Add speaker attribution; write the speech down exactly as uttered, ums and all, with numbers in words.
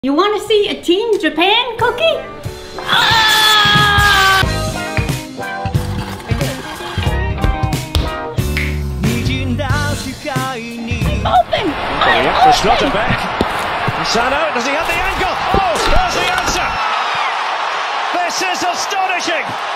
Speaker 1: You want to see a Team Japan cookie? Ah! Open!
Speaker 2: For Schlotterbeck. Sano, does he have the angle? Oh, there's the answer! This is astonishing!